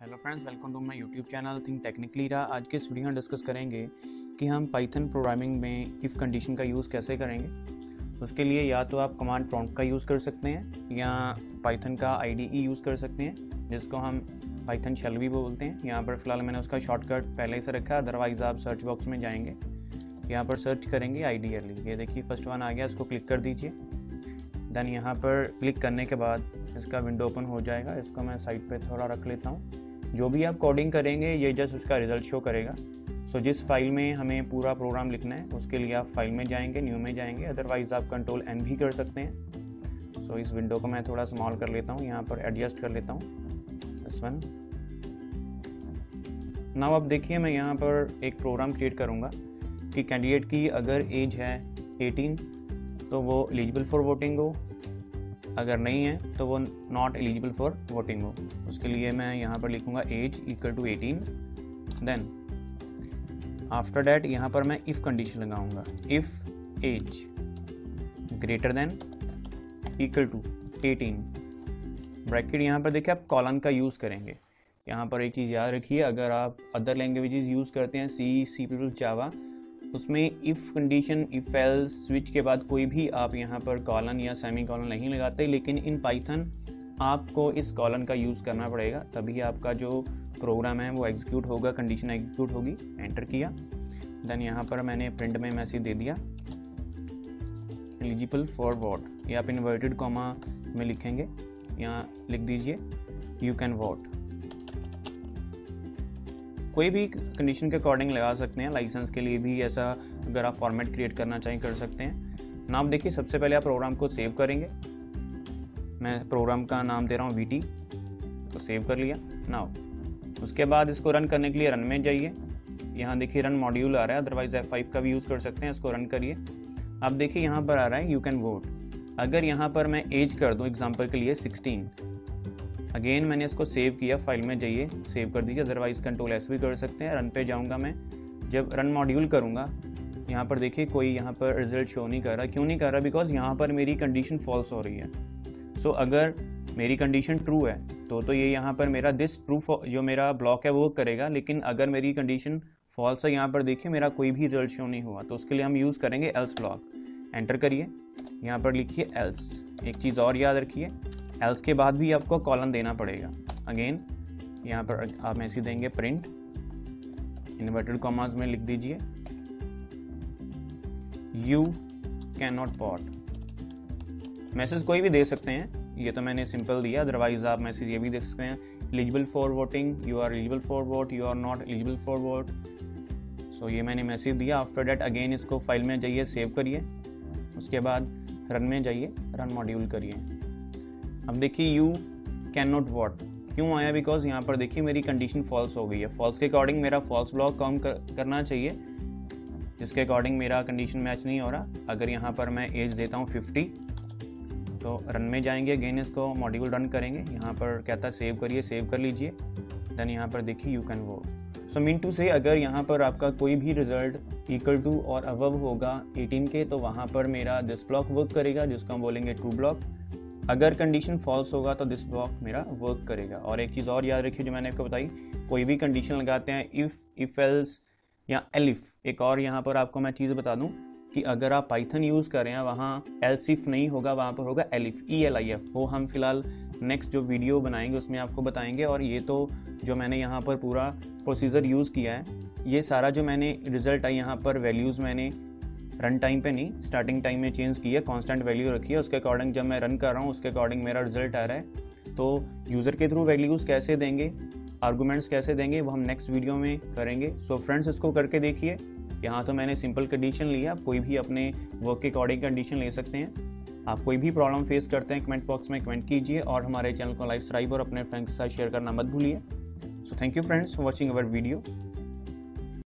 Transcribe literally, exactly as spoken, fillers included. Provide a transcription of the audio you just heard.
Hello friends, welcome to my YouTube channel think technically रा। आज के इस वीडियो में डिस्कस करेंगे कि हम पाइथन प्रोग्रामिंग में इफ़ कंडीशन का यूज़ कैसे करेंगे। उसके लिए या तो आप कमांड प्रॉम्प्ट का यूज़ कर सकते हैं या पाइथन का आईडीई यूज़ कर सकते हैं, जिसको हम पाइथन शेल भी बोलते हैं। यहाँ पर फिलहाल मैंने उसका शॉर्टकट पहले से रखा है, अदरवाइज़ आप सर्च बॉक्स में जाएंगे, यहाँ पर सर्च करेंगे आइडियली। ये देखिए फर्स्ट वन आ गया, इसको क्लिक कर दीजिए। देन यहाँ पर क्लिक करने के बाद इसका विंडो ओपन हो जाएगा। इसको मैं साइड पे थोड़ा रख लेता हूँ। जो भी आप कोडिंग करेंगे ये जस्ट उसका रिजल्ट शो करेगा। सो so, जिस फाइल में हमें पूरा प्रोग्राम लिखना है उसके लिए आप फाइल में जाएंगे, न्यू में जाएंगे, अदरवाइज़ आप कंट्रोल एन भी कर सकते हैं। सो so, इस विंडो को मैं थोड़ा स्मॉल कर लेता हूँ, यहाँ पर एडजस्ट कर लेता हूँ दिस वन। नाउ अब देखिए मैं यहाँ पर एक प्रोग्राम क्रिएट करूँगा कि कैंडिडेट की अगर एज है एटीन तो वो एलिजिबल फॉर वोटिंग हो, अगर नहीं है तो वो नॉट एलिजिबल फॉर वोटिंग हो। उसके लिए मैं यहाँ पर लिखूँगा age equal to eighteen. Then after that यहाँ पर मैं इफ़ कंडीशन लगाऊंगा, if age greater than equal to eighteen. Bracket यहाँ पर देखिए आप कॉलन का यूज़ करेंगे। यहाँ पर एक चीज़ याद रखिए, अगर आप अदर लैंग्वेजेस यूज़ करते हैं सी सी प्लस जावा, उसमें if condition, if else, switch के बाद कोई भी आप यहाँ पर कॉलन या सेमी कॉलन नहीं लगाते, लेकिन इन पाइथन आपको इस कॉलन का यूज़ करना पड़ेगा, तभी आपका जो प्रोग्राम है वो एग्जीक्यूट होगा, कंडीशन एग्जीक्यूट होगी। एंटर किया, देन यहाँ पर मैंने प्रिंट में मैसेज दे दिया एलिजिबल फॉर वोट, ये आप इन्वर्टेड कॉमा में लिखेंगे, यहाँ लिख दीजिए यू कैन वोट। कोई भी कंडीशन के अकॉर्डिंग लगा सकते हैं, लाइसेंस के लिए भी ऐसा अगर आप फॉर्मेट क्रिएट करना चाहें कर सकते हैं। नाम देखिए, सबसे पहले आप प्रोग्राम को सेव करेंगे। मैं प्रोग्राम का नाम दे रहा हूँ वीटी, तो सेव कर लिया। नाउ उसके बाद इसको रन करने के लिए रन में जाइए। यहाँ देखिए रन मॉड्यूल आ रहा है, अदरवाइज एफ फाइव का भी यूज़ कर सकते हैं। इसको रन करिए। अब देखिए यहाँ पर आ रहा है यू कैन वोट। अगर यहाँ पर मैं एज कर दूँ एग्जाम्पल के लिए सिक्सटीन, अगेन मैंने इसको सेव किया, फाइल में जाइए सेव कर दीजिए, अदरवाइज कंट्रोल एस भी कर सकते हैं। रन पे जाऊंगा मैं, जब रन मॉड्यूल करूंगा यहाँ पर देखिए कोई यहाँ पर रिजल्ट शो नहीं कर रहा। क्यों नहीं कर रहा? बिकॉज यहाँ पर मेरी कंडीशन फॉल्स हो रही है। सो so, अगर मेरी कंडीशन ट्रू है तो तो ये यहाँ पर मेरा दिस ट्रू जो मेरा ब्लॉक है वो करेगा, लेकिन अगर मेरी कंडीशन फॉल्स है, यहाँ पर देखिए मेरा कोई भी रिजल्ट शो नहीं हुआ, तो उसके लिए हम यूज़ करेंगे एल्स ब्लॉक। एंटर करिए, यहाँ पर लिखिए एल्स। एक चीज़ और याद रखिए, एल्स के बाद भी आपको कॉलन देना पड़ेगा। अगेन यहाँ पर आप मैसेज देंगे प्रिंट, इन्वर्टेड कॉमास में लिख दीजिए you can not vote. Message कोई भी दे सकते हैं, ये तो मैंने सिंपल दिया, अदरवाइज आप मैसेज ये भी दे सकते हैं eligible for voting, you are eligible for vote, you are not eligible for vote. So ये मैंने मैसेज दिया। आफ्टर डैट अगेन इसको फाइल में जाइए, सेव करिए, उसके बाद रन में जाइए, रन मॉड्यूल करिए। अब देखिए यू कैन नॉट वोट क्यों आया? बिकॉज यहाँ पर देखिए मेरी कंडीशन फॉल्स हो गई है। फॉल्स के अकॉर्डिंग मेरा फॉल्स ब्लॉक काउंट कर, करना चाहिए, जिसके अकॉर्डिंग मेरा कंडीशन मैच नहीं हो रहा। अगर यहाँ पर मैं एज देता हूँ फिफ्टी, तो रन में जाएंगे, अगेन इसको मॉड्यूल रन करेंगे। यहाँ पर कहता है सेव करिए, सेव कर लीजिए। देन यहाँ पर देखिए you can vote. So mean to say अगर यहाँ पर आपका कोई भी रिजल्ट इक्वल टू और अबव होगा एटीन के, तो वहाँ पर मेरा दिस ब्लॉक वर्क करेगा, जिसको हम बोलेंगे ट्रू ब्लॉक। अगर कंडीशन फॉल्स होगा तो दिस ब्लॉक मेरा वर्क करेगा। और एक चीज़ और याद रखिए जो मैंने आपको बताई, कोई भी कंडीशन लगाते हैं इफ़, इफ एल्स या एलिफ। एक और यहाँ पर आपको मैं चीज़ बता दूं कि अगर आप पाइथन यूज़ कर रहे हैं वहाँ एल्स इफ नहीं होगा, वहाँ पर होगा elif, E L I F. वो हम फिलहाल नेक्स्ट जो वीडियो बनाएंगे उसमें आपको बताएंगे। और ये तो जो मैंने यहाँ पर पूरा प्रोसीजर यूज़ किया है, ये सारा जो मैंने रिजल्ट आई यहाँ पर वैल्यूज़ मैंने रन टाइम पे नहीं, स्टार्टिंग टाइम में चेंज किया, कांस्टेंट वैल्यू रखी है, उसके अकॉर्डिंग जब मैं रन कर रहा हूँ उसके अकॉर्डिंग मेरा रिजल्ट आ रहा है। तो यूज़र के थ्रू वैल्यूज़ कैसे देंगे, आर्गूमेंट्स कैसे देंगे, वो हम नेक्स्ट वीडियो में करेंगे। सो फ्रेंड्स इसको करके देखिए। यहाँ तो मैंने सिंपल कंडीशन लिया, आप कोई भी अपने वर्क के अकॉर्डिंग कंडीशन ले सकते हैं। आप कोई भी प्रॉब्लम फेस करते हैं कमेंट बॉक्स में कमेंट कीजिए, और हमारे चैनल को लाइक, सब्सक्राइब और अपने फ्रेंड्स के साथ शेयर करना मत भूलिए। So thank you friends for watching our video.